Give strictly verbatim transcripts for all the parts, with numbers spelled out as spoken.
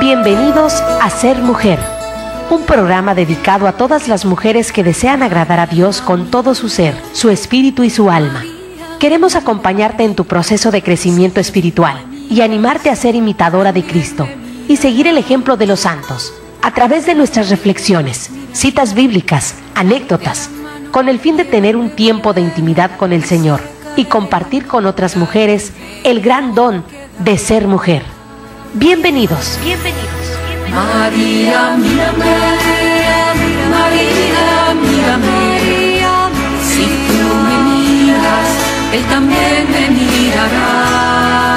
Bienvenidos a Ser Mujer, un programa dedicado a todas las mujeres que desean agradar a Dios con todo su ser, su espíritu y su alma. Queremos acompañarte en tu proceso de crecimiento espiritual y animarte a ser imitadora de Cristo y seguir el ejemplo de los santos a través de nuestras reflexiones, citas bíblicas, anécdotas, con el fin de tener un tiempo de intimidad con el Señor y compartir con otras mujeres el gran don de ser mujer. Bienvenidos. Bienvenidos. María, mírame, María, mírame, si tú me miras, Él también me mirará.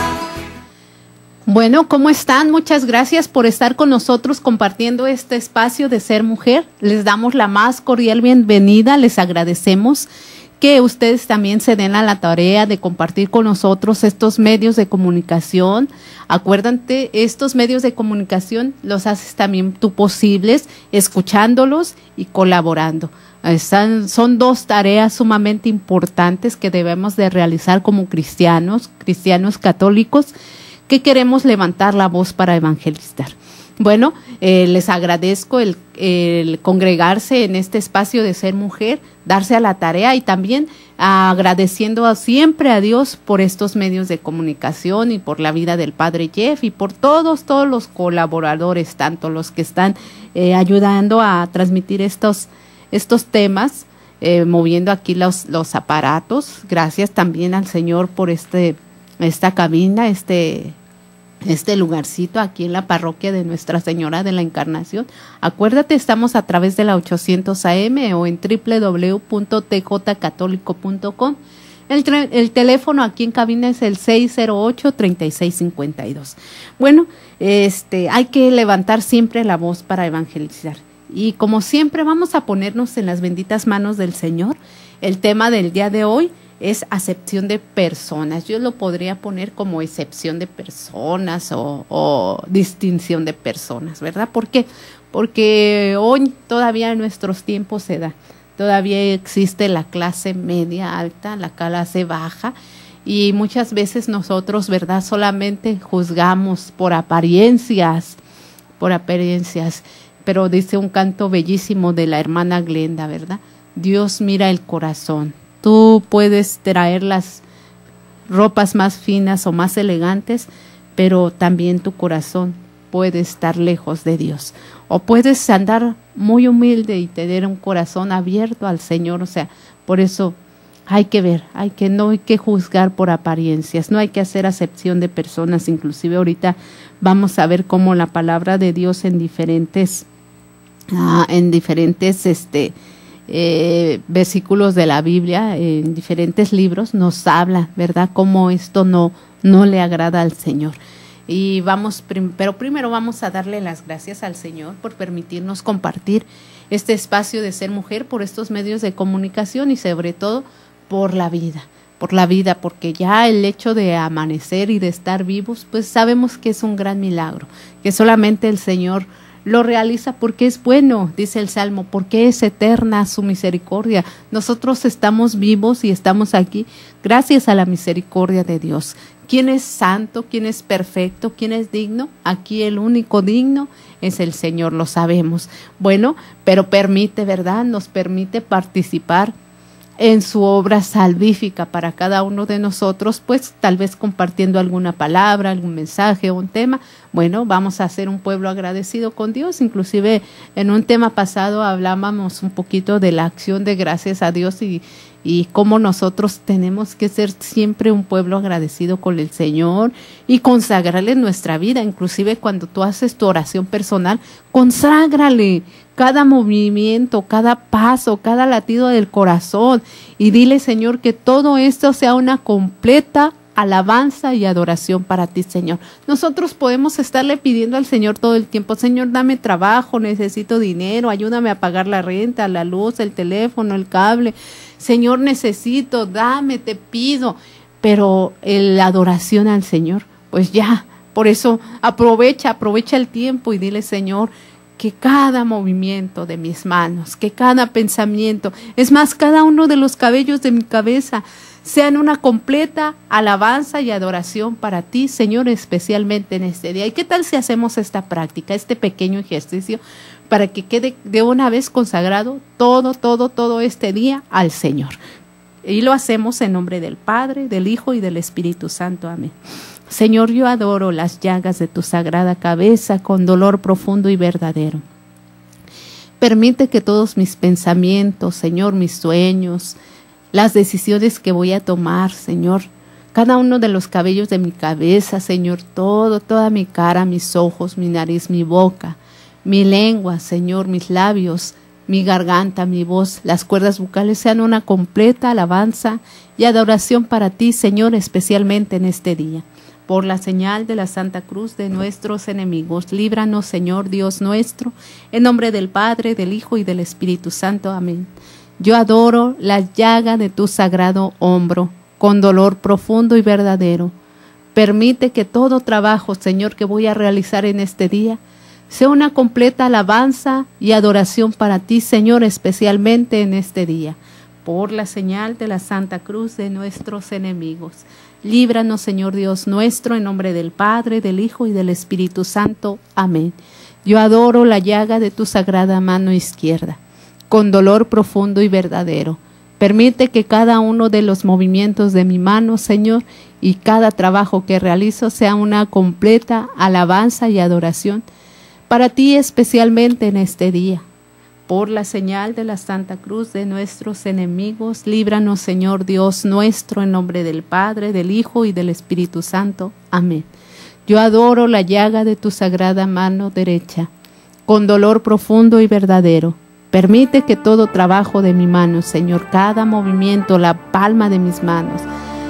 Bueno, ¿cómo están? Muchas gracias por estar con nosotros compartiendo este espacio de Ser Mujer. Les damos la más cordial bienvenida, les agradecemos que ustedes también se den a la tarea de compartir con nosotros estos medios de comunicación. Acuérdate, estos medios de comunicación los haces también tú posibles, escuchándolos y colaborando. Están, son dos tareas sumamente importantes que debemos de realizar como cristianos, cristianos católicos, que queremos levantar la voz para evangelizar. Bueno, eh, les agradezco el, el congregarse en este espacio de Ser Mujer, darse a la tarea y también agradeciendo a, siempre a Dios por estos medios de comunicación y por la vida del Padre Jeff y por todos, todos los colaboradores, tanto los que están eh, ayudando a transmitir estos, estos temas, eh, moviendo aquí los, los aparatos. Gracias también al Señor por este, esta cabina, este... este lugarcito aquí en la parroquia de Nuestra Señora de la Encarnación. Acuérdate, estamos a través de la ochocientos A M o en doble u doble u doble u punto t j católico punto com. El, el teléfono aquí en cabina es el seis cero ocho, treinta y seis cincuenta y dos. Bueno, este, hay que levantar siempre la voz para evangelizar. Y como siempre vamos a ponernos en las benditas manos del Señor. El tema del día de hoy es acepción de personas. Yo lo podría poner como excepción de personas o, o distinción de personas, ¿verdad? ¿Por qué? Porque hoy todavía en nuestros tiempos se da. Todavía existe la clase media alta, la clase baja, y muchas veces nosotros, ¿verdad?, solamente juzgamos por apariencias, por apariencias. Pero dice un canto bellísimo de la hermana Glenda, ¿verdad? Dios mira el corazón. Tú puedes traer las ropas más finas o más elegantes, pero también tu corazón puede estar lejos de Dios. O puedes andar muy humilde y tener un corazón abierto al Señor. O sea, por eso hay que ver, hay que no hay que juzgar por apariencias, no hay que hacer acepción de personas. Inclusive ahorita vamos a ver cómo la palabra de Dios en diferentes, ah, en diferentes, este, Eh, versículos de la Biblia, eh, en diferentes libros, nos habla, ¿verdad?, cómo esto no, no le agrada al Señor. Y vamos, prim- pero primero vamos a darle las gracias al Señor por permitirnos compartir este espacio de Ser Mujer, por estos medios de comunicación y sobre todo por la vida, por la vida, porque ya el hecho de amanecer y de estar vivos, pues sabemos que es un gran milagro, que solamente el Señor lo realiza porque es bueno, dice el Salmo, porque es eterna su misericordia. Nosotros estamos vivos y estamos aquí gracias a la misericordia de Dios. ¿Quién es santo? ¿Quién es perfecto? ¿Quién es digno? Aquí el único digno es el Señor, lo sabemos. Bueno, pero permite, ¿verdad? Nos permite participar en su obra salvífica para cada uno de nosotros, pues tal vez compartiendo alguna palabra, algún mensaje o un tema. Bueno, vamos a ser un pueblo agradecido con Dios. Inclusive en un tema pasado hablábamos un poquito de la acción de gracias a Dios y, y cómo nosotros tenemos que ser siempre un pueblo agradecido con el Señor y consagrarle nuestra vida. Inclusive cuando tú haces tu oración personal, conságrale cada movimiento, cada paso, cada latido del corazón y dile, Señor, que todo esto sea una completa alabanza y adoración para ti, Señor. Nosotros podemos estarle pidiendo al Señor todo el tiempo, Señor, dame trabajo, necesito dinero, ayúdame a pagar la renta, la luz, el teléfono, el cable. Señor, necesito, dame, te pido. Pero la adoración al Señor, pues ya, por eso aprovecha, aprovecha el tiempo y dile, Señor, que cada movimiento de mis manos, que cada pensamiento, es más, cada uno de los cabellos de mi cabeza sean una completa alabanza y adoración para ti, Señor, especialmente en este día. ¿Y qué tal si hacemos esta práctica, este pequeño ejercicio, para que quede de una vez consagrado todo, todo, todo este día al Señor? Y lo hacemos en nombre del Padre, del Hijo y del Espíritu Santo. Amén. Señor, yo adoro las llagas de tu sagrada cabeza con dolor profundo y verdadero. Permite que todos mis pensamientos, Señor, mis sueños, las decisiones que voy a tomar, Señor, cada uno de los cabellos de mi cabeza, Señor, todo, toda mi cara, mis ojos, mi nariz, mi boca, mi lengua, Señor, mis labios, mi garganta, mi voz, las cuerdas vocales sean una completa alabanza y adoración para ti, Señor, especialmente en este día. Por la señal de la Santa Cruz de nuestros enemigos, líbranos, Señor Dios nuestro, en nombre del Padre, del Hijo y del Espíritu Santo. Amén. Yo adoro la llaga de tu sagrado hombro, con dolor profundo y verdadero. Permite que todo trabajo, Señor, que voy a realizar en este día, sea una completa alabanza y adoración para ti, Señor, especialmente en este día. Por la señal de la Santa Cruz de nuestros enemigos. Líbranos, Señor Dios nuestro, en nombre del Padre, del Hijo y del Espíritu Santo. Amén. Yo adoro la llaga de tu sagrada mano izquierda, con dolor profundo y verdadero. Permite que cada uno de los movimientos de mi mano, Señor, y cada trabajo que realizo sea una completa alabanza y adoración para ti, especialmente en este día. Por la señal de la Santa Cruz de nuestros enemigos, líbranos, Señor Dios nuestro, en nombre del Padre, del Hijo y del Espíritu Santo. Amén. Yo adoro la llaga de tu sagrada mano derecha, con dolor profundo y verdadero. Permite que todo trabajo de mi mano, Señor, cada movimiento, la palma de mis manos,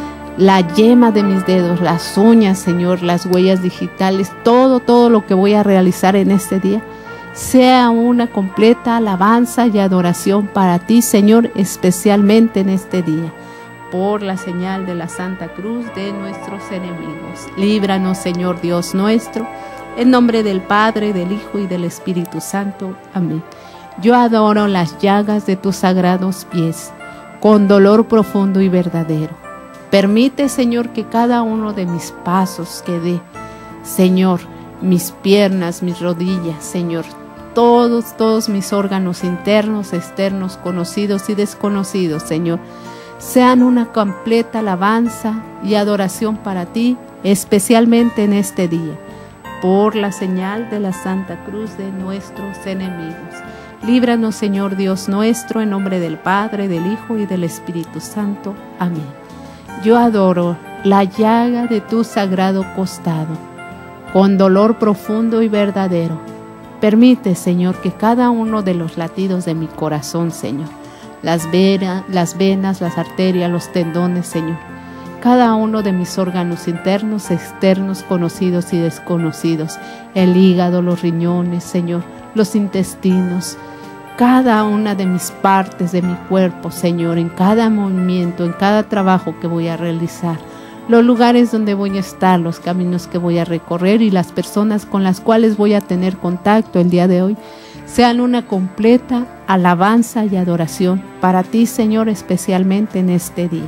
la yema de mis dedos, las uñas, Señor, las huellas digitales, todo, todo lo que voy a realizar en este día, sea una completa alabanza y adoración para ti, Señor, especialmente en este día. Por la señal de la Santa Cruz de nuestros enemigos, líbranos, Señor Dios nuestro, en nombre del Padre, del Hijo y del Espíritu Santo. Amén. Yo adoro las llagas de tus sagrados pies, con dolor profundo y verdadero. Permite, Señor, que cada uno de mis pasos que dé, Señor, mis piernas, mis rodillas, Señor, todos, todos mis órganos internos, externos, conocidos y desconocidos, Señor, sean una completa alabanza y adoración para ti, especialmente en este día, por la señal de la Santa Cruz de nuestros enemigos. Líbranos, Señor Dios nuestro, en nombre del Padre, del Hijo y del Espíritu Santo. Amén. Yo adoro la llaga de tu sagrado costado, con dolor profundo y verdadero. Permite, Señor, que cada uno de los latidos de mi corazón, Señor, las venas, las venas, las arterias, los tendones, Señor, cada uno de mis órganos internos, externos, conocidos y desconocidos, el hígado, los riñones, Señor, los intestinos, cada una de mis partes de mi cuerpo, Señor, en cada movimiento, en cada trabajo que voy a realizar, los lugares donde voy a estar, los caminos que voy a recorrer y las personas con las cuales voy a tener contacto el día de hoy, sean una completa alabanza y adoración para ti, Señor, especialmente en este día.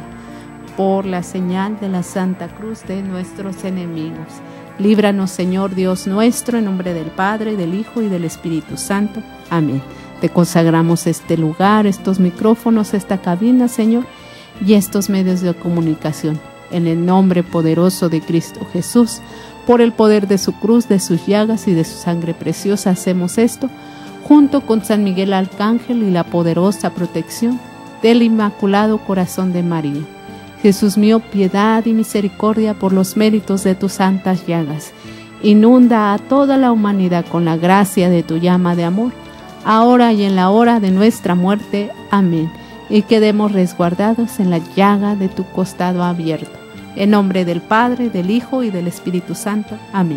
Por la señal de la Santa Cruz de nuestros enemigos, líbranos, Señor Dios nuestro, en nombre del Padre, del Hijo y del Espíritu Santo. Amén. Te consagramos este lugar, estos micrófonos, esta cabina, Señor, y estos medios de comunicación. En el nombre poderoso de Cristo Jesús, por el poder de su cruz, de sus llagas y de su sangre preciosa, hacemos esto, junto con San Miguel Arcángel y la poderosa protección del Inmaculado Corazón de María. Jesús mío, piedad y misericordia por los méritos de tus santas llagas. Inunda a toda la humanidad con la gracia de tu llama de amor, ahora y en la hora de nuestra muerte. Amén. Y quedemos resguardados en la llaga de tu costado abierto. En nombre del Padre, del Hijo y del Espíritu Santo. Amén.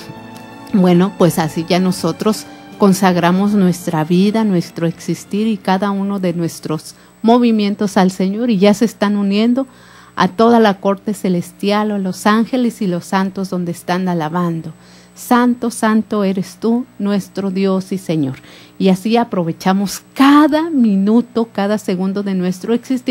Bueno, pues así ya nosotros consagramos nuestra vida, nuestro existir y cada uno de nuestros movimientos al Señor, y ya se están uniendo a toda la corte celestial, a los ángeles y los santos donde están alabando. Santo, santo eres tú, nuestro Dios y Señor. Y así aprovechamos cada minuto, cada segundo de nuestro existir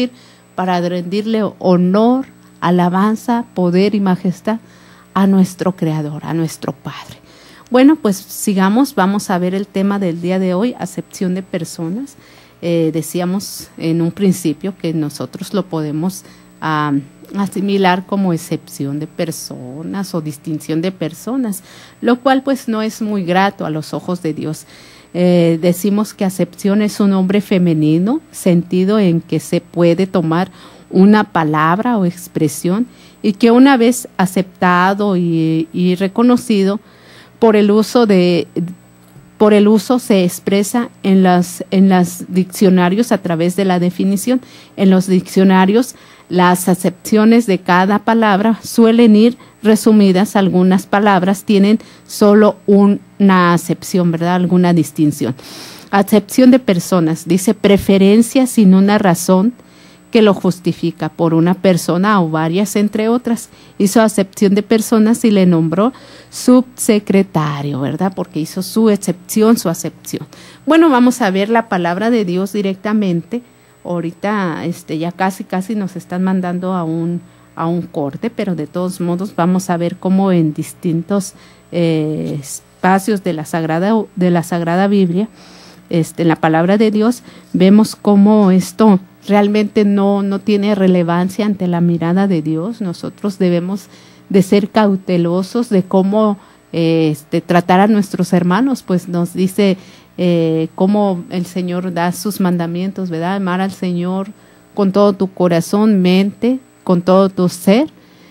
para rendirle honor, alabanza, poder y majestad a nuestro Creador, a nuestro Padre. Bueno, pues sigamos, vamos a ver el tema del día de hoy, acepción de personas. Eh, decíamos en un principio que nosotros lo podemos uh, asimilar como excepción de personas o distinción de personas, lo cual pues no es muy grato a los ojos de Dios. Eh, decimos que acepción es un nombre femenino, sentido en que se puede tomar una palabra o expresión y que una vez aceptado y, y reconocido por el uso de por el uso se expresa en las en los diccionarios a través de la definición. En los diccionarios las acepciones de cada palabra suelen ir resumidas. Algunas palabras tienen solo una acepción, ¿verdad? Alguna distinción. Acepción de personas, dice preferencia sin una razón que lo justifica por una persona o varias, entre otras. Hizo acepción de personas y le nombró subsecretario, ¿verdad? Porque hizo su excepción, su acepción. Bueno, vamos a ver la palabra de Dios directamente. Ahorita este, ya casi, casi nos están mandando a un, a un corte, pero de todos modos vamos a ver cómo en distintos eh, espacios de la Sagrada, de la Sagrada Biblia, este, en la palabra de Dios, vemos cómo esto realmente no, no tiene relevancia ante la mirada de Dios. Nosotros debemos de ser cautelosos de cómo eh, este, tratar a nuestros hermanos, pues nos dice eh, cómo el Señor da sus mandamientos, ¿verdad? Amar al Señor con todo tu corazón, mente, con todo tu ser,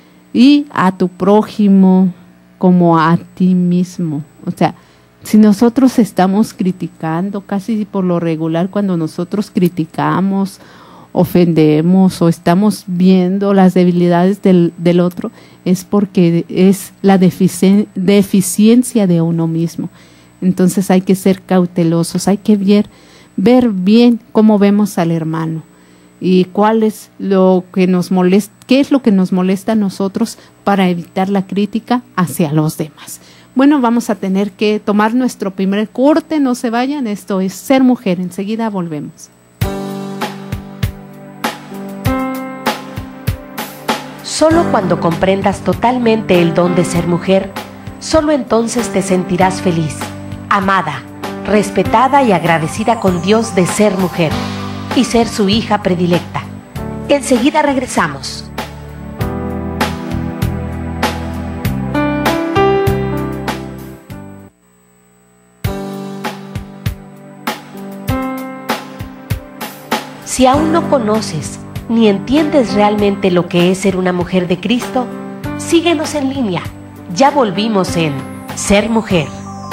y a tu prójimo como a ti mismo. O sea, si nosotros estamos criticando, casi por lo regular cuando nosotros criticamos, ofendemos o estamos viendo las debilidades del, del otro, es porque es la deficien- deficiencia de uno mismo. Entonces hay que ser cautelosos, hay que ver, ver bien cómo vemos al hermano y cuál es lo que nos molesta, qué es lo que nos molesta a nosotros para evitar la crítica hacia los demás. Bueno, vamos a tener que tomar nuestro primer corte, no se vayan, esto es Ser Mujer, enseguida volvemos. Solo cuando comprendas totalmente el don de ser mujer, solo entonces te sentirás feliz, amada, respetada y agradecida con Dios de ser mujer y ser su hija predilecta. Enseguida regresamos. Si aún no conoces ni entiendes realmente lo que es ser una mujer de Cristo, síguenos en línea. Ya volvimos en Ser Mujer.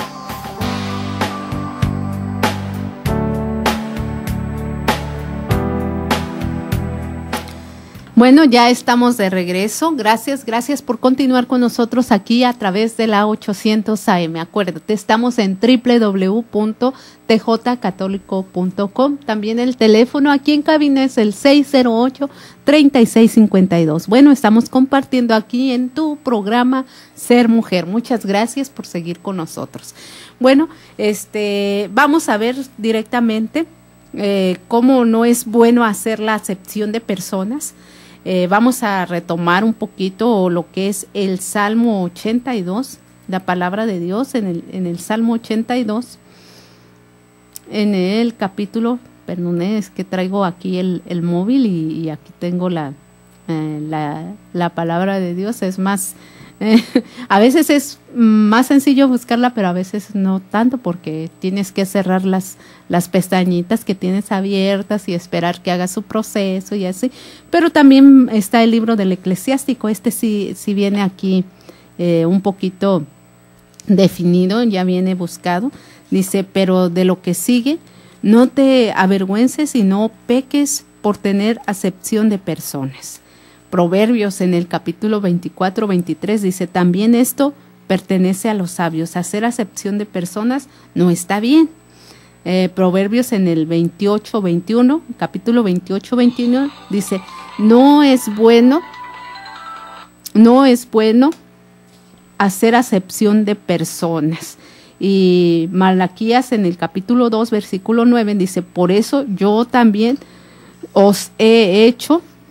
Bueno, ya estamos de regreso. Gracias, gracias por continuar con nosotros aquí a través de la ochocientos A M. Acuérdate, estamos en doble u doble u doble u punto t j católico punto com. También el teléfono aquí en cabina es el seis cero ocho, tres seis cinco dos. Bueno, estamos compartiendo aquí en tu programa Ser Mujer. Muchas gracias por seguir con nosotros. Bueno, este, vamos a ver directamente eh, cómo no es bueno hacer la acepción de personas. Eh, vamos a retomar un poquito lo que es el Salmo ochenta y dos, la palabra de Dios en el, en el Salmo ochenta y dos, en el capítulo, perdón, es que traigo aquí el, el móvil y, y aquí tengo la, eh, la, la palabra de Dios. Es más, eh, a veces es más sencillo buscarla, pero a veces no tanto porque tienes que cerrar las, las pestañitas que tienes abiertas y esperar que haga su proceso y así. Pero también está el libro del Eclesiástico, este sí, sí viene aquí eh, un poquito definido, ya viene buscado. Dice, pero de lo que sigue, no te avergüences y no peques por tener acepción de personas. Proverbios en el capítulo veinticuatro, veintitrés dice, también esto pertenece a los sabios. Hacer acepción de personas no está bien. Eh, Proverbios en el veintiocho, veintiuno, capítulo veintiocho, veintiuno, dice, no es bueno, no es bueno hacer acepción de personas. Y Malaquías en el capítulo dos, versículo nueve, dice, por eso yo también os he hecho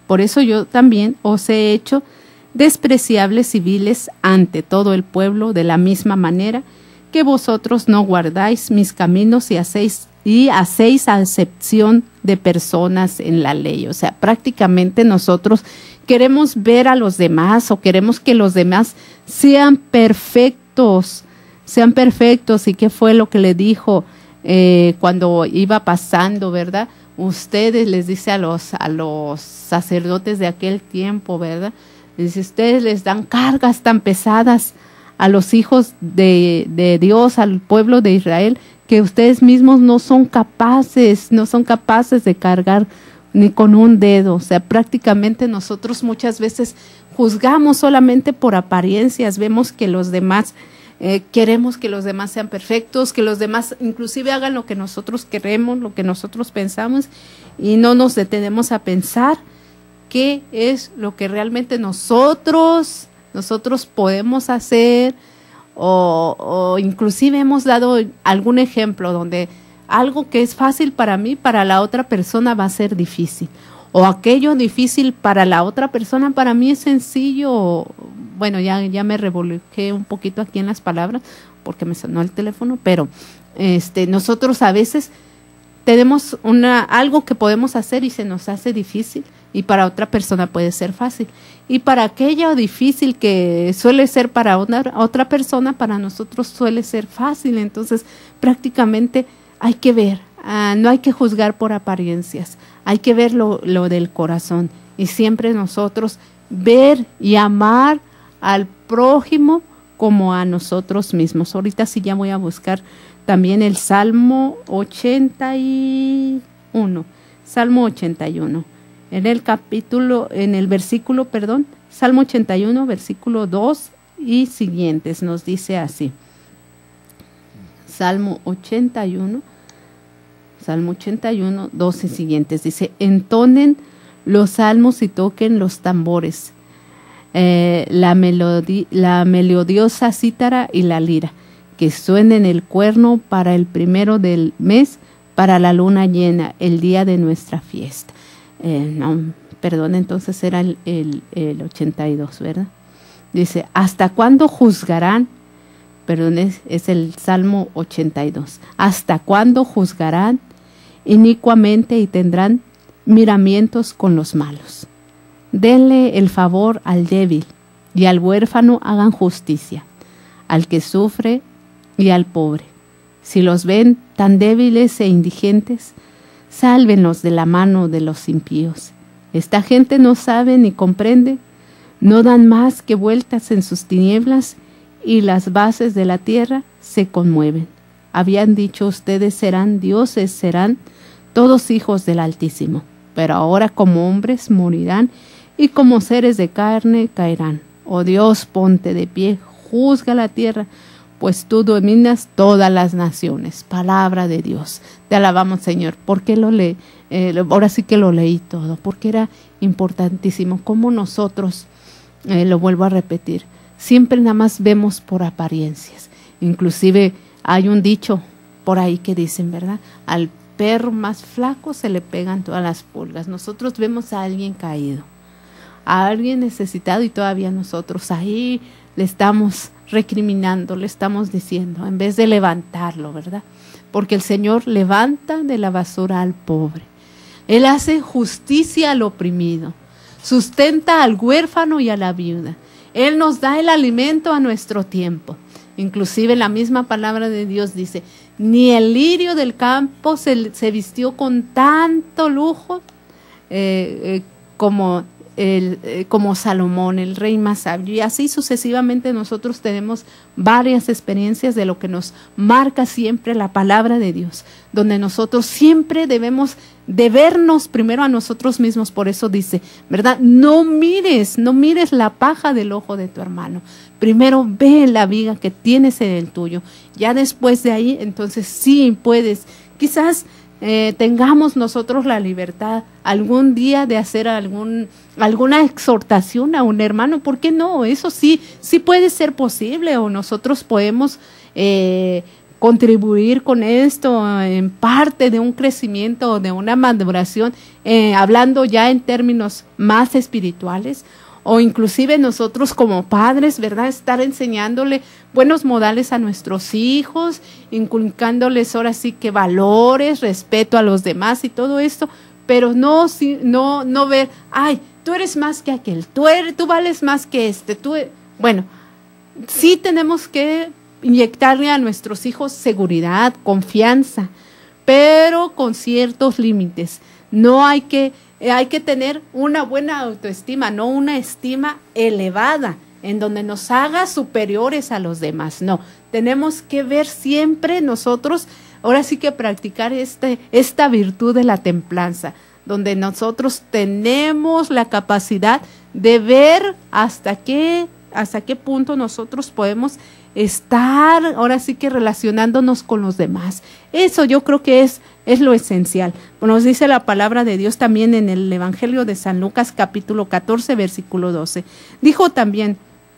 Por eso yo también os he hecho despreciables y viles ante todo el pueblo, de la misma manera que vosotros no guardáis mis caminos y hacéis, y hacéis acepción de personas en la ley. O sea, prácticamente nosotros queremos ver a los demás o queremos que los demás sean perfectos, sean perfectos. ¿Y qué fue lo que le dijo eh, cuando iba pasando, verdad? Ustedes, les dice a los, a los sacerdotes de aquel tiempo, ¿verdad? Les dice, ustedes les dan cargas tan pesadas a los hijos de, de Dios, al pueblo de Israel, que ustedes mismos no son capaces, no son capaces de cargar ni con un dedo. O sea, prácticamente nosotros muchas veces juzgamos solamente por apariencias, vemos que los demás, eh, queremos que los demás sean perfectos, que los demás inclusive hagan lo que nosotros queremos, lo que nosotros pensamos, y no nos detenemos a pensar qué es lo que realmente nosotros, nosotros podemos hacer, o, o inclusive hemos dado algún ejemplo donde algo que es fácil para mí, para la otra persona va a ser difícil. O aquello difícil para la otra persona, para mí es sencillo. Bueno, ya, ya me revolqué un poquito aquí en las palabras porque me sonó el teléfono, pero este, nosotros a veces tenemos una, algo que podemos hacer y se nos hace difícil, y para otra persona puede ser fácil. Y para aquello difícil que suele ser para una, otra persona, para nosotros suele ser fácil. Entonces, prácticamente hay que ver, uh, no hay que juzgar por apariencias, hay que ver lo, lo del corazón, y siempre nosotros ver y amar al prójimo como a nosotros mismos. Ahorita sí ya voy a buscar también el Salmo ochenta y uno, Salmo ochenta y uno, en el capítulo, en el versículo, perdón, Salmo ochenta y uno, versículo dos y siguientes, nos dice así. Salmo ochenta y uno, Salmo ochenta y uno, dos y siguientes, dice, entonen los salmos y toquen los tambores, eh, la, melodi la melodiosa cítara y la lira, que suenen el cuerno para el primero del mes, para la luna llena, el día de nuestra fiesta. Eh, no, perdón, entonces era el, el, el ochenta y dos, ¿verdad? Dice, ¿hasta cuándo juzgarán? Perdón, es, es el Salmo ochenta y dos. ¿Hasta cuándo juzgarán inicuamente y tendrán miramientos con los malos? Denle el favor al débil, y al huérfano hagan justicia, al que sufre y al pobre. Si los ven tan débiles e indigentes, sálvenlos de la mano de los impíos. Esta gente no sabe ni comprende, no dan más que vueltas en sus tinieblas, y las bases de la tierra se conmueven. Habían dicho, ustedes serán dioses, serán todos hijos del Altísimo, pero ahora como hombres morirán, y como seres de carne caerán. Oh Dios, ponte de pie, juzga la tierra, pues tú dominas todas las naciones. Palabra de Dios. Te alabamos, Señor. ¿Por qué lo leí? Eh, ahora sí que lo leí todo, porque era importantísimo. Como nosotros, eh, lo vuelvo a repetir, siempre nada más vemos por apariencias. Inclusive hay un dicho por ahí que dicen, ¿verdad? Al perro más flaco se le pegan todas las pulgas. Nosotros vemos a alguien caído, a alguien necesitado, y todavía nosotros ahí le estamos recriminando, le estamos diciendo, en vez de levantarlo, ¿verdad? Porque el Señor levanta de la basura al pobre. Él hace justicia al oprimido, sustenta al huérfano y a la viuda. Él nos da el alimento a nuestro tiempo. Inclusive la misma palabra de Dios dice, ni el lirio del campo se, se vistió con tanto lujo eh, eh, como El, eh, como Salomón, el rey más sabio. Y así sucesivamente nosotros tenemos varias experiencias de lo que nos marca siempre la palabra de Dios, donde nosotros siempre debemos de vernos primero a nosotros mismos. Por eso dice, ¿verdad? No mires, no mires la paja del ojo de tu hermano. Primero ve la viga que tienes en el tuyo. Ya después de ahí, entonces sí puedes, quizás Eh, tengamos nosotros la libertad algún día de hacer algún, alguna exhortación a un hermano. ¿Por qué no? Eso sí, sí puede ser posible, o nosotros podemos eh, contribuir con esto en parte de un crecimiento, de una maduración, eh, hablando ya en términos más espirituales, o inclusive nosotros como padres, ¿verdad? Estar enseñándole buenos modales a nuestros hijos, inculcándoles ahora sí que valores, respeto a los demás y todo esto, pero no, no, no ver, ay, tú eres más que aquel, tú, eres, tú vales más que este, tú, bueno, sí tenemos que inyectarle a nuestros hijos seguridad, confianza, pero con ciertos límites. No hay que, hay que tener una buena autoestima, no una estima elevada, en donde nos haga superiores a los demás. No, tenemos que ver siempre nosotros, ahora sí que practicar este, esta virtud de la templanza, donde nosotros tenemos la capacidad de ver hasta qué, hasta qué punto nosotros podemos estar ahora sí que relacionándonos con los demás. Eso yo creo que es, es lo esencial. Nos dice la palabra de Dios también en el Evangelio de San Lucas capítulo catorce versículo doce. Dijo también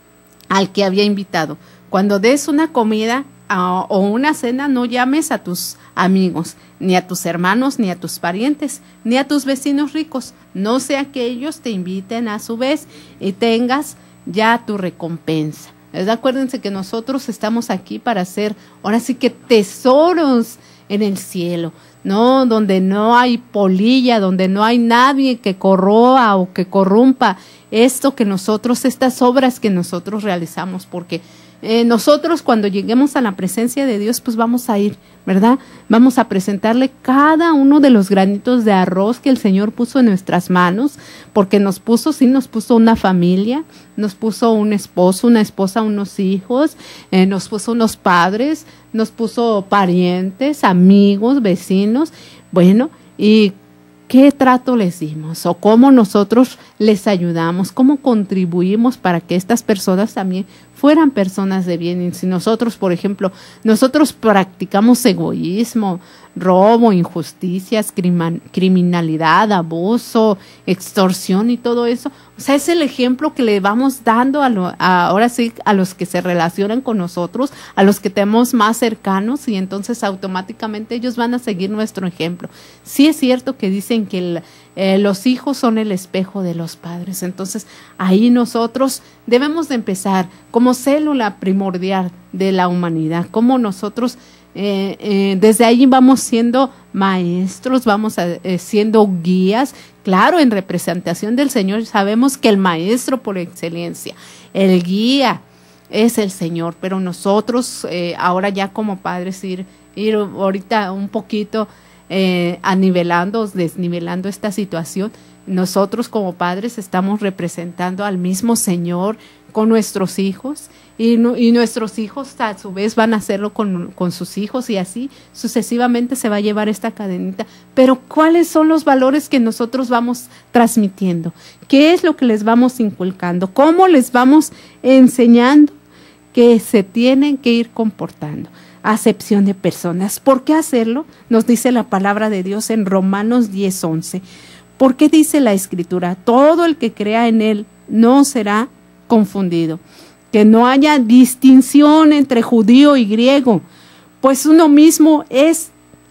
al que había invitado, cuando des una comida a, o una cena, no llames a tus amigos, ni a tus hermanos, ni a tus parientes, ni a tus vecinos ricos, no sea que ellos te inviten a su vez y tengas ya tu recompensa. Acuérdense que nosotros estamos aquí para hacer, ahora sí que tesoros en el cielo, ¿no? Donde no hay polilla, donde no hay nadie que corroa o que corrompa esto que nosotros, estas obras que nosotros realizamos, porque eh, nosotros cuando lleguemos a la presencia de Dios, pues vamos a ir, ¿verdad? Vamos a presentarle cada uno de los granitos de arroz que el Señor puso en nuestras manos, porque nos puso, sí, nos puso una familia, nos puso un esposo, una esposa, unos hijos, eh, nos puso unos padres, nos puso parientes, amigos, vecinos, bueno, y ¿qué trato les dimos? ¿O cómo nosotros les ayudamos? ¿Cómo contribuimos para que estas personas también fueran personas de bien? Y si nosotros, por ejemplo, nosotros practicamos egoísmo, robo, injusticias, criman, criminalidad, abuso, extorsión y todo eso, o sea, es el ejemplo que le vamos dando a, lo, a ahora sí a los que se relacionan con nosotros, a los que tenemos más cercanos, y entonces automáticamente ellos van a seguir nuestro ejemplo. Sí es cierto que dicen que el, eh, los hijos son el espejo de los padres, entonces ahí nosotros debemos de empezar como célula primordial de la humanidad, como nosotros Eh, eh, desde ahí vamos siendo maestros, vamos a, eh, siendo guías, claro, en representación del Señor. Sabemos que el maestro por excelencia, el guía es el Señor, pero nosotros eh, ahora ya como padres ir, ir ahorita un poquito eh, anivelando, desnivelando esta situación. Nosotros como padres estamos representando al mismo Señor con nuestros hijos, y, no, y nuestros hijos a su vez van a hacerlo con, con sus hijos, y así sucesivamente se va a llevar esta cadenita. Pero ¿cuáles son los valores que nosotros vamos transmitiendo? ¿Qué es lo que les vamos inculcando? ¿Cómo les vamos enseñando que se tienen que ir comportando? Acepción de personas. ¿Por qué hacerlo? Nos dice la palabra de Dios en Romanos diez once. ¿Por qué dice la Escritura? Todo el que crea en Él no será confundido. Que no haya distinción entre judío y griego, pues uno mismo es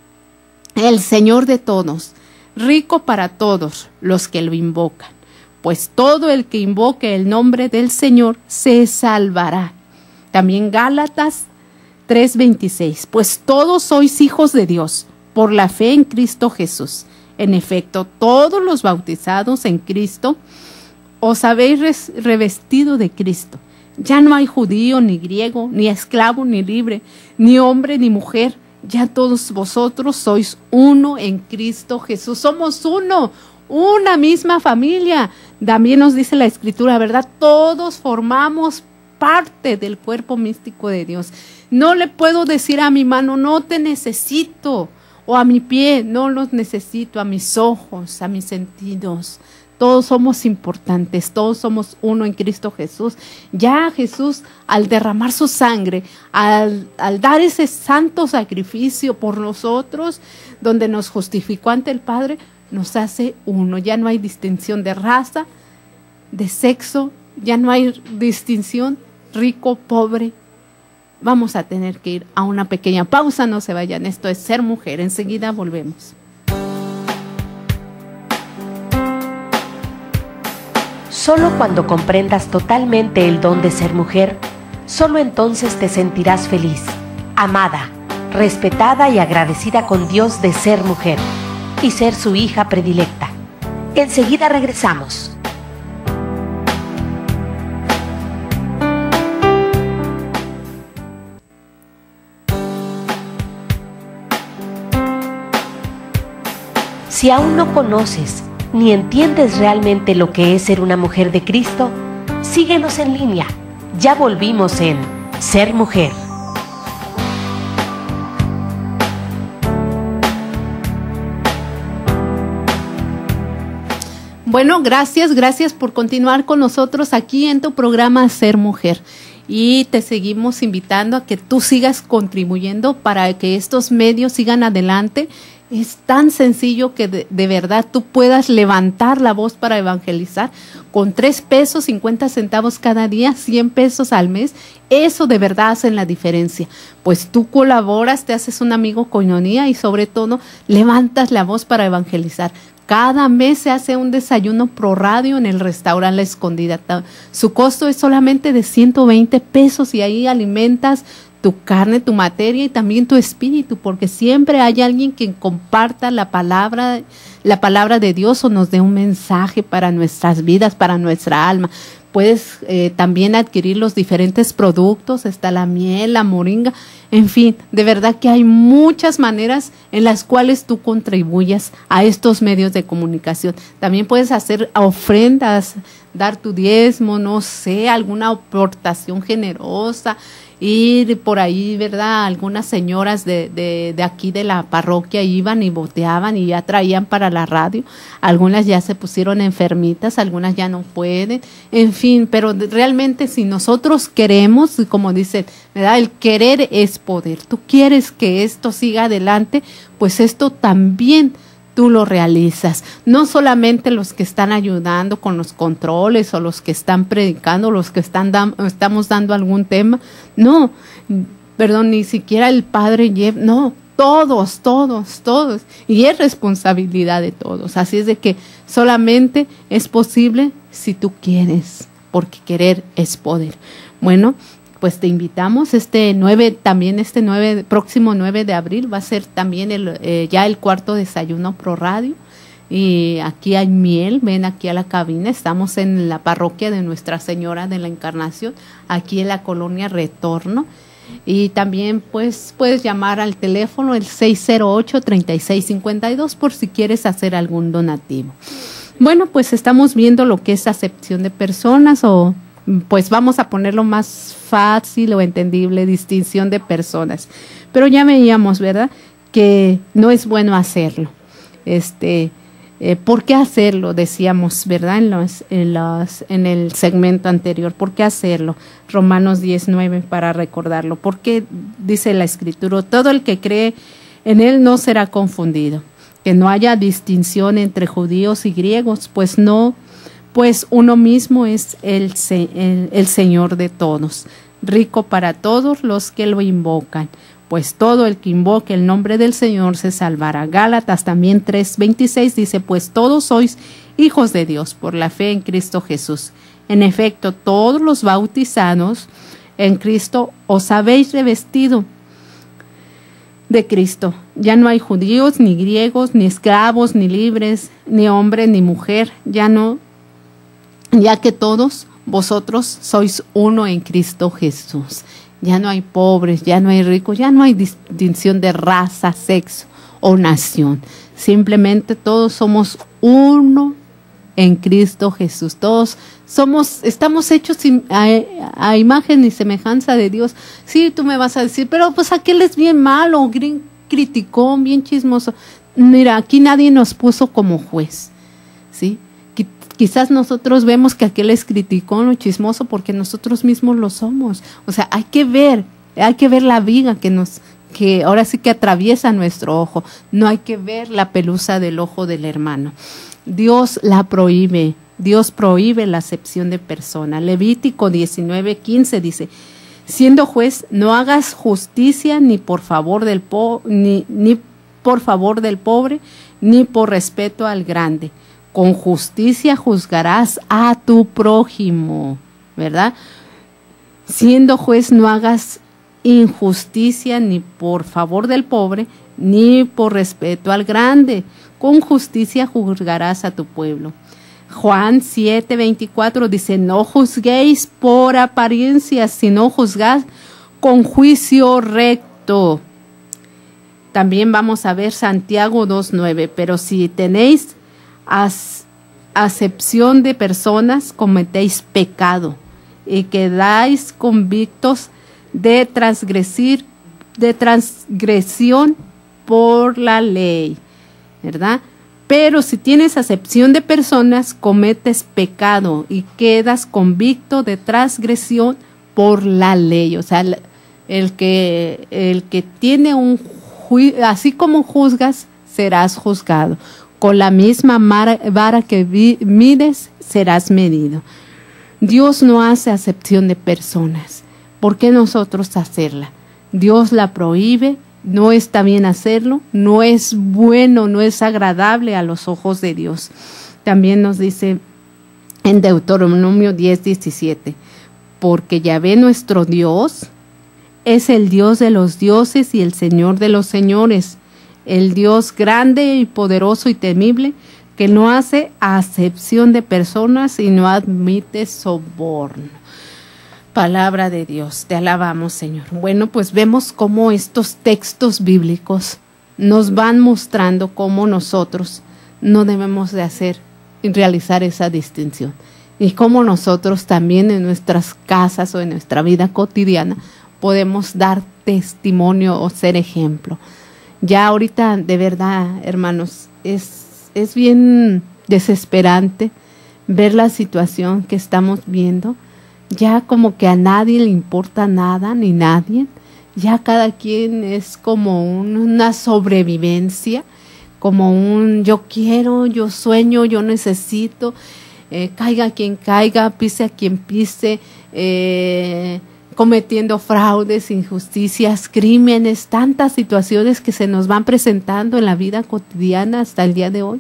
el Señor de todos, rico para todos los que lo invocan. Pues todo el que invoque el nombre del Señor se salvará. También Gálatas tres veintiséis. Pues todos sois hijos de Dios por la fe en Cristo Jesús. En efecto, todos los bautizados en Cristo os habéis revestido de Cristo. Ya no hay judío, ni griego, ni esclavo, ni libre, ni hombre, ni mujer. Ya todos vosotros sois uno en Cristo Jesús. Somos uno, una misma familia. También nos dice la Escritura, ¿verdad? Todos formamos parte del cuerpo místico de Dios. No le puedo decir a mi mano, no te necesito, o a mi pie, no los necesito, a mis ojos, a mis sentidos. Todos somos importantes, todos somos uno en Cristo Jesús. Ya Jesús, al derramar su sangre, al, al dar ese santo sacrificio por nosotros, donde nos justificó ante el Padre, nos hace uno. Ya no hay distinción de raza, de sexo, ya no hay distinción rico, pobre, vamos a tener que ir a una pequeña pausa, no se vayan, esto es Ser Mujer, enseguida volvemos. Solo cuando comprendas totalmente el don de ser mujer, solo entonces te sentirás feliz, amada, respetada y agradecida con Dios de ser mujer y ser su hija predilecta. Enseguida regresamos. Si aún no conoces ni entiendes realmente lo que es ser una mujer de Cristo, síguenos en línea. Ya volvimos en Ser Mujer. Bueno, gracias, gracias por continuar con nosotros aquí en tu programa Ser Mujer. Y te seguimos invitando a que tú sigas contribuyendo para que estos medios sigan adelante. Es tan sencillo que de, de verdad tú puedas levantar la voz para evangelizar con tres pesos, cincuenta centavos cada día, cien pesos al mes. Eso de verdad hace la diferencia. Pues tú colaboras, te haces un amigo coinonía y sobre todo levantas la voz para evangelizar. Cada mes se hace un desayuno pro radio en el restaurante La Escondida. Su costo es solamente de ciento veinte pesos y ahí alimentas tu carne, tu materia y también tu espíritu, porque siempre hay alguien que comparta la palabra, la palabra de Dios o nos dé un mensaje para nuestras vidas, para nuestra alma. Puedes eh, también adquirir los diferentes productos, está la miel, la moringa, en fin, de verdad que hay muchas maneras en las cuales tú contribuyes a estos medios de comunicación. También puedes hacer ofrendas, dar tu diezmo, no sé, alguna aportación generosa, ir por ahí, ¿verdad? Algunas señoras de, de, de aquí de la parroquia iban y boteaban y ya traían para la radio. Algunas ya se pusieron enfermitas, algunas ya no pueden, en fin, pero realmente si nosotros queremos, como dicen, ¿verdad? El querer es poder. Tú quieres que esto siga adelante, pues esto también tú lo realizas. No solamente los que están ayudando con los controles o los que están predicando, los que están da- estamos dando algún tema, no, perdón, ni siquiera el padre Jeff, no, todos, todos, todos, y es responsabilidad de todos. Así es de que solamente es posible si tú quieres, porque querer es poder. Bueno, pues te invitamos este nueve, también este nueve, próximo nueve de abril va a ser también el, eh, ya el cuarto desayuno pro radio. Y aquí hay miel, ven aquí a la cabina, estamos en la parroquia de Nuestra Señora de la Encarnación, aquí en la colonia Retorno. Y también pues puedes llamar al teléfono el seis cero ocho, treinta y seis cincuenta y dos por si quieres hacer algún donativo. Bueno, pues estamos viendo lo que es acepción de personas o pues vamos a ponerlo más fácil o entendible, distinción de personas. Pero ya veíamos, ¿verdad?, que no es bueno hacerlo. Este, eh, ¿por qué hacerlo? Decíamos, ¿verdad?, en, los, en, los, en el segmento anterior. ¿Por qué hacerlo? Romanos diez nueve, para recordarlo. Porque dice la Escritura, todo el que cree en él no será confundido. Que no haya distinción entre judíos y griegos, pues no pues uno mismo es el, el, el Señor de todos, rico para todos los que lo invocan, pues todo el que invoque el nombre del Señor se salvará. Gálatas también tres veintiséis dice, pues todos sois hijos de Dios por la fe en Cristo Jesús. En efecto, todos los bautizados en Cristo os habéis revestido de Cristo. Ya no hay judíos, ni griegos, ni esclavos, ni libres, ni hombre, ni mujer, ya no ya que todos vosotros sois uno en Cristo Jesús. Ya no hay pobres, ya no hay ricos, ya no hay distinción de raza, sexo o nación. Simplemente todos somos uno en Cristo Jesús. Todos somos, estamos hechos a, a imagen y semejanza de Dios. Sí, tú me vas a decir, pero pues aquel es bien malo, bien criticón, bien chismoso. Mira, aquí nadie nos puso como juez, ¿sí? Quizás nosotros vemos que aquel es criticón o chismoso porque nosotros mismos lo somos. O sea, hay que ver, hay que ver la viga que nos, que ahora sí que atraviesa nuestro ojo. No hay que ver la pelusa del ojo del hermano. Dios la prohíbe, Dios prohíbe la acepción de persona. Levítico diecinueve quince dice, Siendo juez, no hagas justicia ni por favor del po ni, ni por favor del pobre, ni por respeto al grande. Con justicia juzgarás a tu prójimo, ¿verdad? Siendo juez, no hagas injusticia ni por favor del pobre, ni por respeto al grande. Con justicia juzgarás a tu pueblo. Juan siete veinticuatro dice, no juzguéis por apariencias, sino juzgad con juicio recto. También vamos a ver Santiago dos nueve, pero si tenéis as, acepción de personas, cometéis pecado y quedáis convictos de transgredir, de transgresión por la ley, ¿verdad? Pero si tienes acepción de personas, cometes pecado y quedas convicto de transgresión por la ley. O sea, el, el que el que tiene un juicio, así como juzgas, serás juzgado. Con la misma vara que vi, mides, serás medido. Dios no hace acepción de personas. ¿Por qué nosotros hacerla? Dios la prohíbe. No está bien hacerlo, no es bueno, no es agradable a los ojos de Dios. También nos dice en Deuteronomio diez diecisiete, porque Yahvé nuestro Dios es el Dios de los dioses y el Señor de los señores, el Dios grande y poderoso y temible, que no hace acepción de personas y no admite soborno. Palabra de Dios, te alabamos, Señor. Bueno, pues vemos cómo estos textos bíblicos nos van mostrando cómo nosotros no debemos de hacer y realizar esa distinción. Y cómo nosotros también en nuestras casas o en nuestra vida cotidiana podemos dar testimonio o ser ejemplo. Ya ahorita, de verdad, hermanos, es, es bien desesperante ver la situación que estamos viendo. Ya como que a nadie le importa nada ni nadie, ya cada quien es como un, una sobrevivencia, como un yo quiero, yo sueño, yo necesito, eh, caiga quien caiga, pise a quien pise, eh, cometiendo fraudes, injusticias, crímenes, tantas situaciones que se nos van presentando en la vida cotidiana hasta el día de hoy.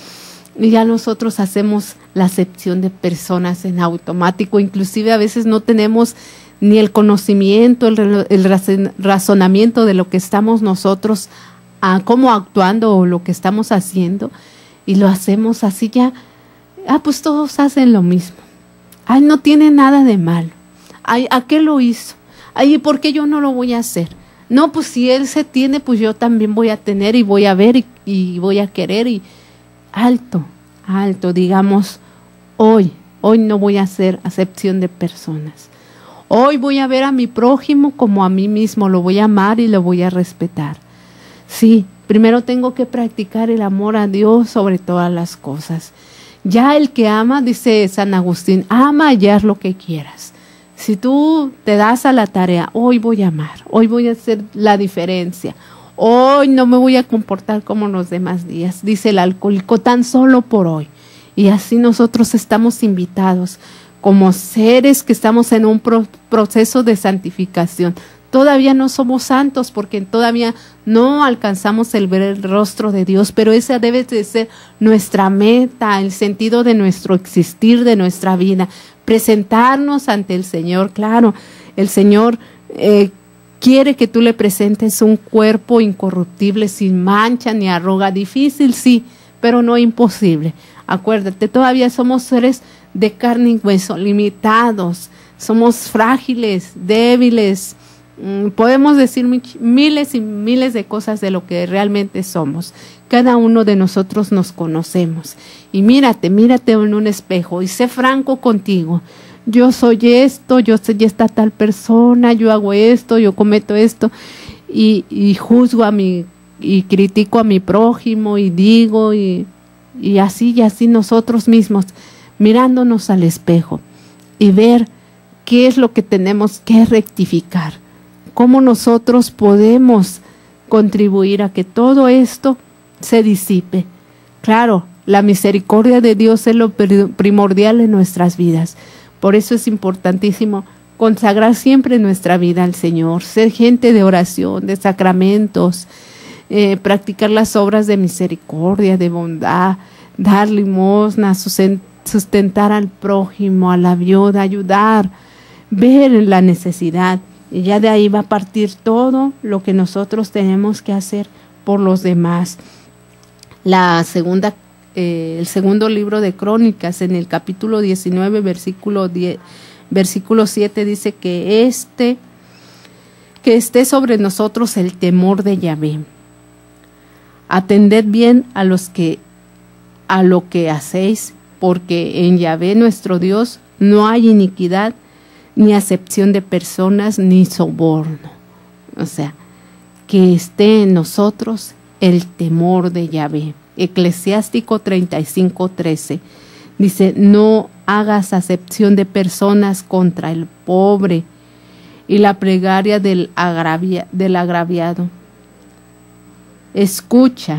Y ya nosotros hacemos la acepción de personas en automático, inclusive a veces no tenemos ni el conocimiento, el, el razonamiento de lo que estamos nosotros, a cómo actuando o lo que estamos haciendo, y lo hacemos así ya, ah, pues todos hacen lo mismo. Ay, no tiene nada de malo. Ay, ¿a qué lo hizo? Ay, ¿por qué yo no lo voy a hacer? No, pues si él se tiene, pues yo también voy a tener y voy a ver y, y voy a querer y alto, alto, digamos, hoy, hoy no voy a hacer acepción de personas. Hoy voy a ver a mi prójimo como a mí mismo, lo voy a amar y lo voy a respetar. Sí, primero tengo que practicar el amor a Dios sobre todas las cosas. Ya el que ama, dice San Agustín, ama y haz lo que quieras. Si tú te das a la tarea, hoy voy a amar, hoy voy a hacer la diferencia, hoy no me voy a comportar como los demás días, dice el alcohólico, tan solo por hoy. Y así nosotros estamos invitados como seres que estamos en un pro- proceso de santificación. Todavía no somos santos porque todavía no alcanzamos el ver el rostro de Dios, pero esa debe de ser nuestra meta, el sentido de nuestro existir, de nuestra vida, presentarnos ante el Señor. Claro, el Señor eh, quiere que tú le presentes un cuerpo incorruptible, sin mancha ni arruga. Difícil, sí, pero no imposible. Acuérdate, todavía somos seres de carne y hueso, limitados, somos frágiles, débiles, mm, podemos decir miles y miles de cosas de lo que realmente somos. Cada uno de nosotros nos conocemos. Y mírate, mírate en un espejo y sé franco contigo. Yo soy esto, yo soy esta tal persona, yo hago esto, yo cometo esto, y, y juzgo a mi, y critico a mi prójimo, y digo, y, y así, y así nosotros mismos, mirándonos al espejo, y ver qué es lo que tenemos que rectificar, cómo nosotros podemos contribuir a que todo esto se disipe. Claro, la misericordia de Dios es lo primordial en nuestras vidas. Por eso es importantísimo consagrar siempre nuestra vida al Señor, ser gente de oración, de sacramentos, eh, practicar las obras de misericordia, de bondad, dar limosna, sustentar al prójimo, a la viuda, ayudar, ver la necesidad. Y ya de ahí va a partir todo lo que nosotros tenemos que hacer por los demás. La segunda, eh, el segundo libro de Crónicas, en el capítulo diecinueve, versículo diez, versículo siete, dice que este, que esté sobre nosotros el temor de Yahvé. Atended bien a los que, a lo que hacéis, porque en Yahvé nuestro Dios no hay iniquidad, ni acepción de personas, ni soborno. O sea, que esté en nosotros el temor de Yahvé. Eclesiástico treinta y cinco, trece. Dice, no hagas acepción de personas contra el pobre, y la plegaria del, agravia, del agraviado. Escucha,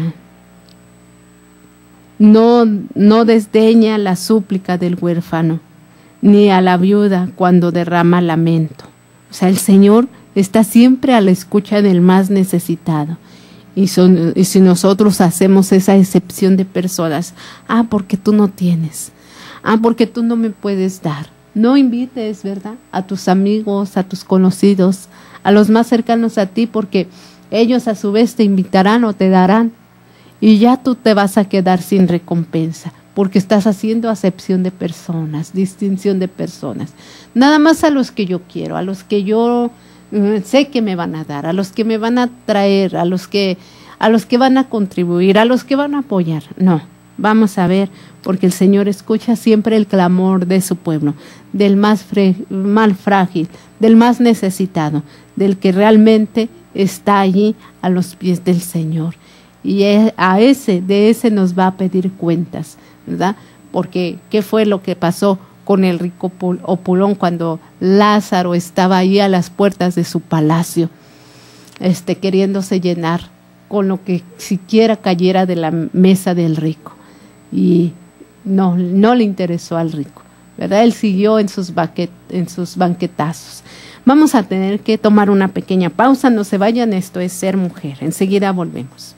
no, no desdeña la súplica del huérfano, ni a la viuda cuando derrama lamento. O sea, el Señor está siempre a la escucha del más necesitado. Y, son, y si nosotros hacemos esa excepción de personas, ah, porque tú no tienes, ah, porque tú no me puedes dar. No invites, ¿verdad?, a tus amigos, a tus conocidos, a los más cercanos a ti, porque ellos a su vez te invitarán o te darán. Y ya tú te vas a quedar sin recompensa, porque estás haciendo acepción de personas, distinción de personas. Nada más a los que yo quiero, a los que yo uh, sé que me van a dar, a los que me van a traer, a los que, a los que van a contribuir, a los que van a apoyar. No, vamos a ver, porque el Señor escucha siempre el clamor de su pueblo, del más, fre- más frágil, del más necesitado, del que realmente está allí a los pies del Señor. Y a ese, de ese nos va a pedir cuentas, ¿verdad? Porque ¿qué fue lo que pasó con el rico opulón cuando Lázaro estaba ahí a las puertas de su palacio, este, queriéndose llenar con lo que siquiera cayera de la mesa del rico? Y no, no le interesó al rico, ¿verdad? Él siguió en sus, baquet, en sus banquetazos. Vamos a tener que tomar una pequeña pausa, no se vayan, esto es Ser Mujer. Enseguida volvemos.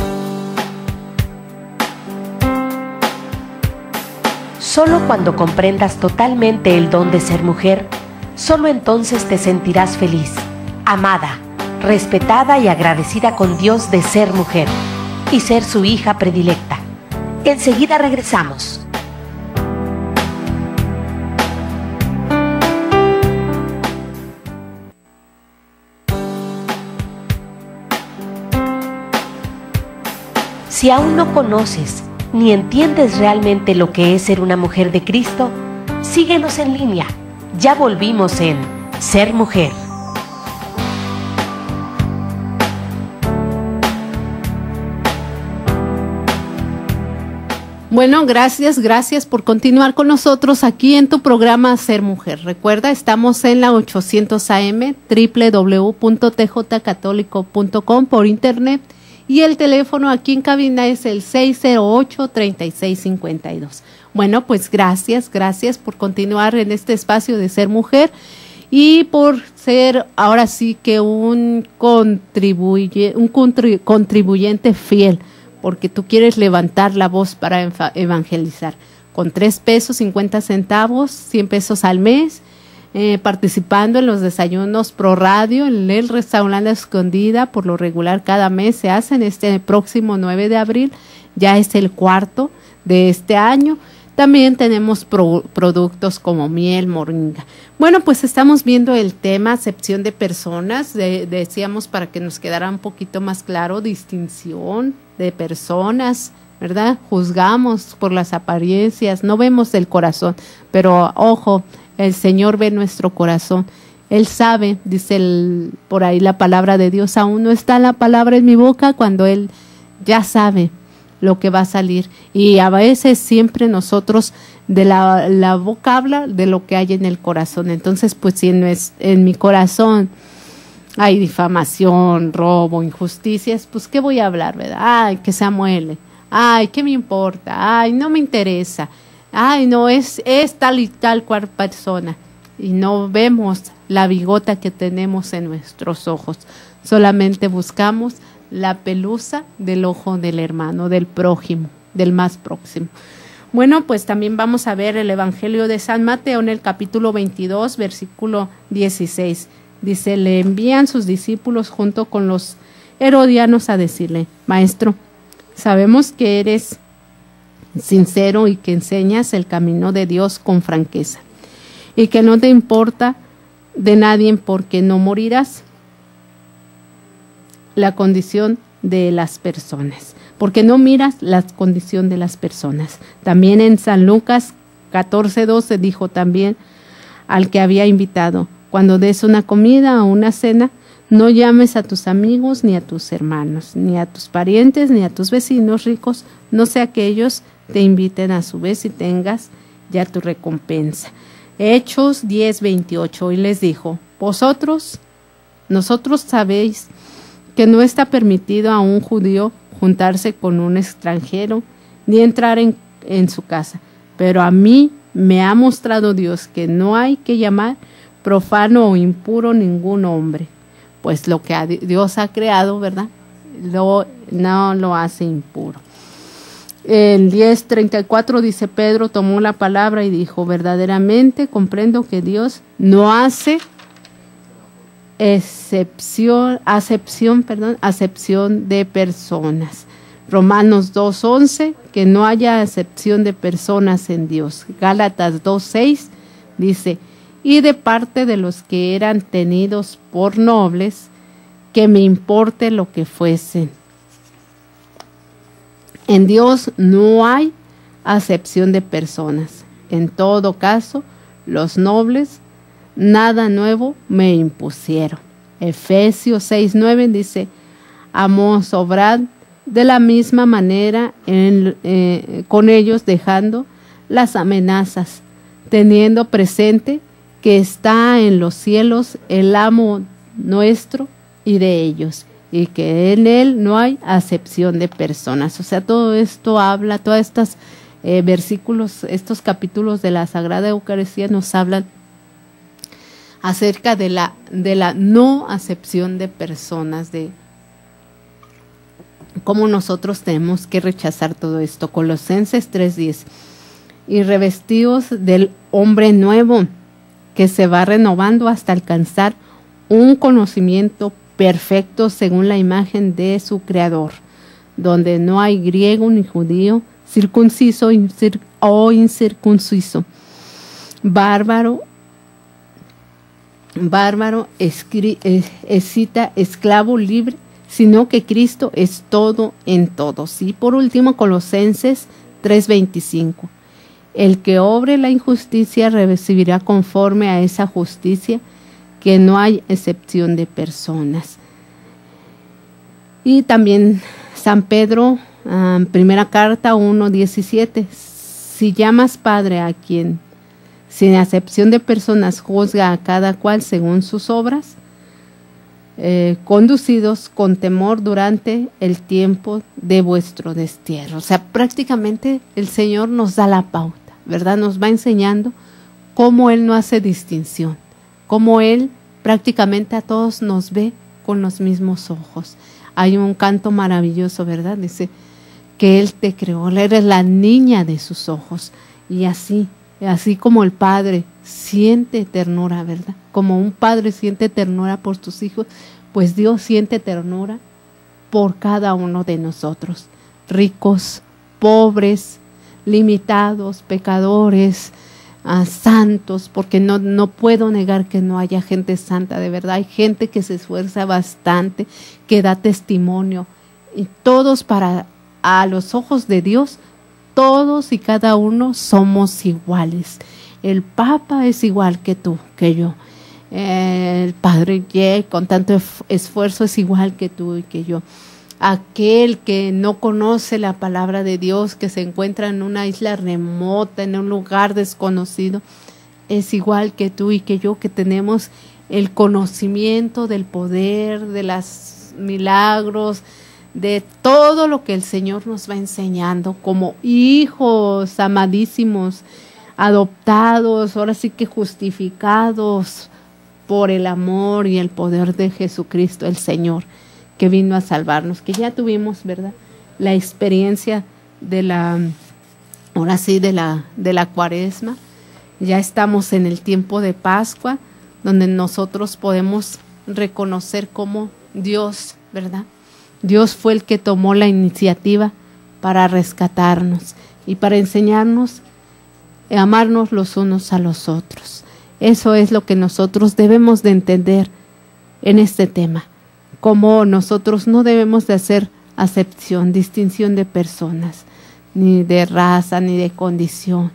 Solo cuando comprendas totalmente el don de ser mujer, solo entonces te sentirás feliz, amada, respetada y agradecida con Dios de ser mujer y ser su hija predilecta. Enseguida regresamos. Si aún no conoces ni entiendes realmente lo que es ser una mujer de Cristo, síguenos en línea. Ya volvimos en Ser Mujer. Bueno, gracias, gracias por continuar con nosotros aquí en tu programa Ser Mujer. Recuerda, estamos en la ochocientos A M, doble u doble u doble u punto t j católico punto com por internet. Y el teléfono aquí en cabina es el seis cero ocho, treinta y seis cincuenta y dos. Bueno, pues gracias, gracias por continuar en este espacio de Ser Mujer y por ser ahora sí que un, contribuye, un contribu- contribuyente fiel, porque tú quieres levantar la voz para evangelizar. Con tres pesos, cincuenta centavos, cien pesos al mes, Eh, participando en los desayunos Pro Radio, en el restaurante Escondida, por lo regular cada mes se hacen. Este próximo nueve de abril ya es el cuarto de este año. También tenemos pro, productos como miel, moringa. Bueno, pues estamos viendo el tema acepción de personas, de, decíamos para que nos quedara un poquito más claro, distinción de personas, ¿verdad? Juzgamos por las apariencias, no vemos el corazón, pero ojo, el Señor ve nuestro corazón. Él sabe, dice el, por ahí la palabra de Dios, aún no está la palabra en mi boca cuando Él ya sabe lo que va a salir. Y a veces siempre nosotros de la, la boca habla de lo que hay en el corazón. Entonces, pues si en, en mi corazón hay difamación, robo, injusticias, pues ¿qué voy a hablar, verdad? Ay, que se amuele. Ay, ¿qué me importa? Ay, no me interesa. Ay, no, es, es tal y tal cual persona. y no vemos la bigota que tenemos en nuestros ojos. Solamente buscamos la pelusa del ojo del hermano, del prójimo, del más próximo. Bueno, pues también vamos a ver el Evangelio de San Mateo en el capítulo veintidós, versículo dieciséis. Dice, le envían sus discípulos junto con los herodianos a decirle, Maestro, sabemos que eres sincero y que enseñas el camino de Dios con franqueza y que no te importa de nadie porque no morirás la condición de las personas, porque no miras la condición de las personas. También en San Lucas catorce doce dijo también al que había invitado, cuando des una comida o una cena, no llames a tus amigos ni a tus hermanos, ni a tus parientes, ni a tus vecinos ricos, no sea que ellos te inviten a su vez y tengas ya tu recompensa. Hechos diez veintiocho, y les dijo, vosotros, nosotros sabéis que no está permitido a un judío juntarse con un extranjero, ni entrar en, en su casa, pero a mí me ha mostrado Dios que no hay que llamar profano o impuro ningún hombre, pues lo que Dios ha creado, ¿verdad? Lo, no lo hace impuro. En diez treinta y cuatro dice, Pedro tomó la palabra y dijo, verdaderamente comprendo que Dios no hace excepción, acepción, perdón, acepción de personas. Romanos dos once, que no haya acepción de personas en Dios. Gálatas dos seis dice, y de parte de los que eran tenidos por nobles, que me importe lo que fuesen. En Dios no hay acepción de personas. En todo caso, los nobles nada nuevo me impusieron. Efesios seis nueve dice, amos obrad de la misma manera en, eh, con ellos, dejando las amenazas, teniendo presente que está en los cielos el amo nuestro y de ellos, y que en él no hay acepción de personas. O sea, todo esto habla, todos estos eh, versículos, estos capítulos de la Sagrada Eucaristía nos hablan acerca de la, de la no acepción de personas, de cómo nosotros tenemos que rechazar todo esto. Colosenses tres diez, y revestidos del hombre nuevo, que se va renovando hasta alcanzar un conocimiento perfecto según la imagen de su Creador, donde no hay griego ni judío, circunciso o incircunciso, bárbaro, bárbaro, escri, escita, esclavo, libre, sino que Cristo es todo en todos. Y por último, Colosenses tres veinticinco. El que obre la injusticia recibirá conforme a esa justicia, que no hay excepción de personas. Y también San Pedro, um, primera carta uno diecisiete, si llamas Padre a quien sin acepción de personas juzga a cada cual según sus obras, eh, conducidos con temor durante el tiempo de vuestro destierro. O sea, prácticamente el Señor nos da la pauta, ¿verdad? Nos va enseñando cómo Él no hace distinción, cómo Él prácticamente a todos nos ve con los mismos ojos. Hay un canto maravilloso, ¿verdad? Dice que Él te creó, eres la niña de sus ojos. Y así, así como el Padre siente ternura, ¿verdad? Como un padre siente ternura por sus hijos, pues Dios siente ternura por cada uno de nosotros, ricos, pobres, limitados, pecadores, uh, santos, porque no, no puedo negar que no haya gente santa, de verdad, hay gente que se esfuerza bastante, que da testimonio, y todos para, a los ojos de Dios, todos y cada uno somos iguales. El Papa es igual que tú, que yo. El Padre Ye, con tanto esfuerzo, es igual que tú y que yo. Aquel que no conoce la palabra de Dios, que se encuentra en una isla remota, en un lugar desconocido, es igual que tú y que yo, que tenemos el conocimiento del poder, de los milagros, de todo lo que el Señor nos va enseñando como hijos amadísimos, adoptados, ahora sí que justificados por el amor y el poder de Jesucristo, el Señor, que vino a salvarnos, que ya tuvimos, ¿verdad?, la experiencia de la, ahora sí, de la, de la Cuaresma. Ya estamos en el tiempo de Pascua, donde nosotros podemos reconocer cómo Dios, ¿verdad?, Dios fue el que tomó la iniciativa para rescatarnos y para enseñarnos a amarnos los unos a los otros. Eso es lo que nosotros debemos de entender en este tema, como nosotros no debemos de hacer acepción, distinción de personas, ni de raza, ni de condición,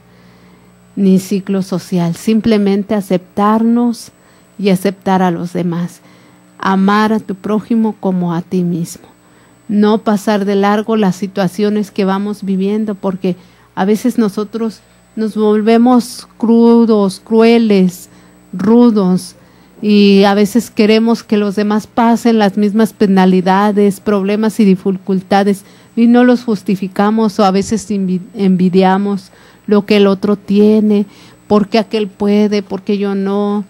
ni ciclo social, simplemente aceptarnos y aceptar a los demás, amar a tu prójimo como a ti mismo, no pasar de largo las situaciones que vamos viviendo, porque a veces nosotros nos volvemos crudos, crueles, rudos, y a veces queremos que los demás pasen las mismas penalidades, problemas y dificultades y no los justificamos, o a veces envidiamos lo que el otro tiene, porque aquel puede, porque yo no,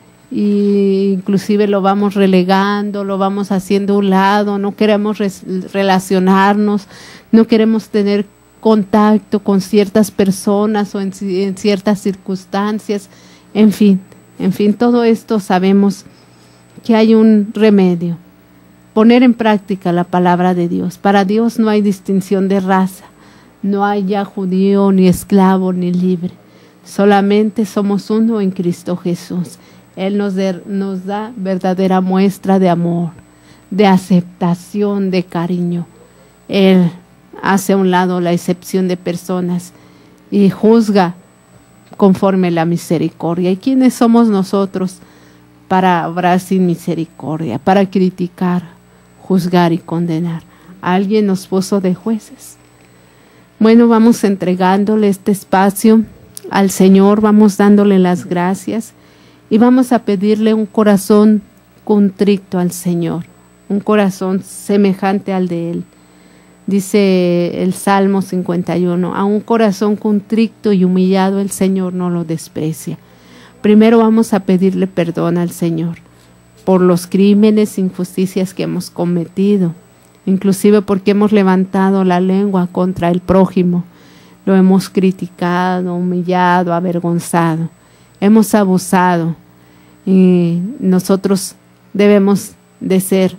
y inclusive lo vamos relegando, lo vamos haciendo a un lado, no queremos relacionarnos, no queremos tener contacto con ciertas personas o en, en ciertas circunstancias, en fin, en fin, todo esto sabemos que hay un remedio, poner en práctica la palabra de Dios. Para Dios no hay distinción de raza, no hay ya judío, ni esclavo, ni libre, solamente somos uno en Cristo Jesús. Él nos, de, nos da verdadera muestra de amor, de aceptación, de cariño. Él hace a un lado la excepción de personas y juzga conforme la misericordia. ¿Y quiénes somos nosotros para obrar sin misericordia, para criticar, juzgar y condenar? ¿Alguien nos puso de jueces? Bueno, vamos entregándole este espacio al Señor, vamos dándole las gracias y vamos a pedirle un corazón contrito al Señor, un corazón semejante al de Él. Dice el Salmo cincuenta y uno, a un corazón contrito y humillado el Señor no lo desprecia. Primero vamos a pedirle perdón al Señor por los crímenes, injusticias que hemos cometido, inclusive porque hemos levantado la lengua contra el prójimo, lo hemos criticado, humillado, avergonzado, hemos abusado y nosotros debemos de ser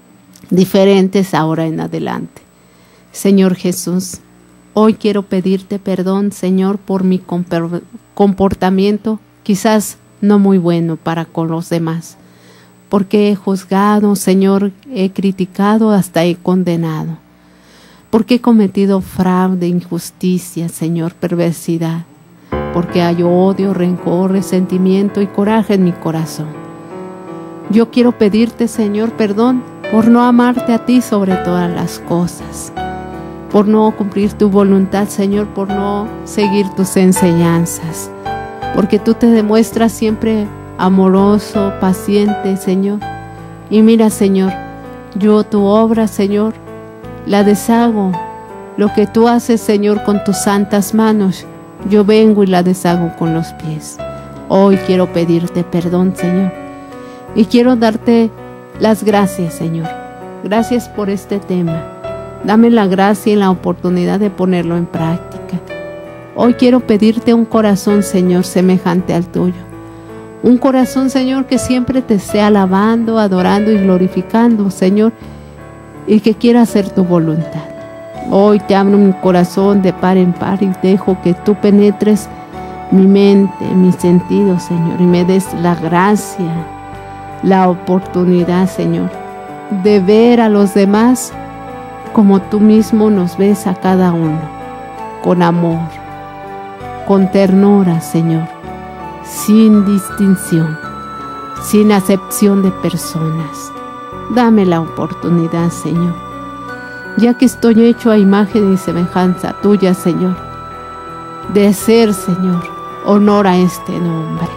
diferentes ahora en adelante. Señor Jesús, hoy quiero pedirte perdón, Señor, por mi comportamiento quizás no muy bueno para con los demás, porque he juzgado, Señor, he criticado, hasta he condenado, porque he cometido fraude, injusticia, Señor, perversidad, porque hay odio, rencor, resentimiento y coraje en mi corazón. Yo quiero pedirte, Señor, perdón por no amarte a ti sobre todas las cosas, por no cumplir tu voluntad, Señor, por no seguir tus enseñanzas, porque tú te demuestras siempre amoroso, paciente, Señor. Y mira, Señor, yo tu obra, Señor, la deshago. Lo que tú haces, Señor, con tus santas manos, yo vengo y la deshago con los pies. Hoy quiero pedirte perdón, Señor, y quiero darte las gracias, Señor. Gracias por este tema. Dame la gracia y la oportunidad de ponerlo en práctica. Hoy quiero pedirte un corazón, Señor, semejante al tuyo. Un corazón, Señor, que siempre te esté alabando, adorando y glorificando, Señor, y que quiera hacer tu voluntad. Hoy te abro mi corazón de par en par y dejo que tú penetres mi mente, mis sentidos, Señor, y me des la gracia, la oportunidad, Señor, de ver a los demás como tú mismo nos ves a cada uno, con amor, con ternura, Señor, sin distinción, sin acepción de personas. Dame la oportunidad, Señor, ya que estoy hecho a imagen y semejanza tuya, Señor, de hacer, Señor, honor a este nombre,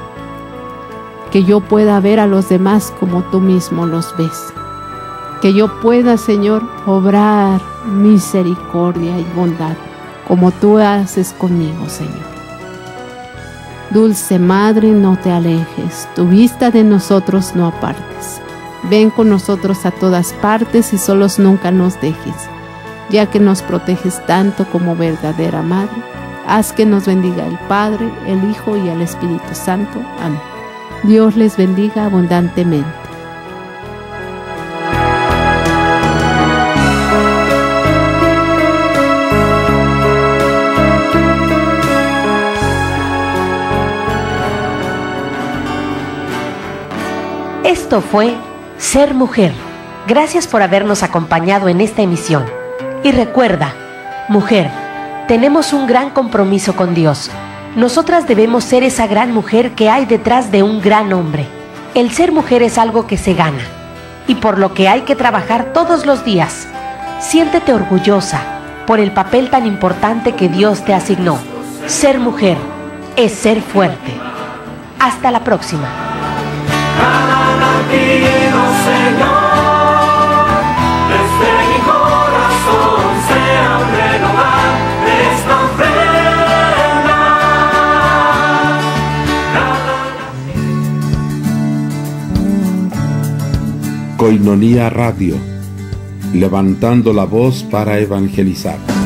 que yo pueda ver a los demás como tú mismo los ves, que yo pueda, Señor, obrar misericordia y bondad como tú haces conmigo, Señor. Dulce Madre, no te alejes, tu vista de nosotros no apartes. Ven con nosotros a todas partes y solos nunca nos dejes. Ya que nos proteges tanto como verdadera Madre, haz que nos bendiga el Padre, el Hijo y el Espíritu Santo. Amén. Dios les bendiga abundantemente. Esto fue Ser Mujer. Gracias por habernos acompañado en esta emisión. Y recuerda, mujer, tenemos un gran compromiso con Dios. Nosotras debemos ser esa gran mujer que hay detrás de un gran hombre. El ser mujer es algo que se gana y por lo que hay que trabajar todos los días. Siéntete orgullosa por el papel tan importante que Dios te asignó. Ser mujer es ser fuerte. Hasta la próxima. Cada latido, Señor, desde mi corazón sea un renovar esta ofrenda. Koinonia Radio, levantando la voz para evangelizar.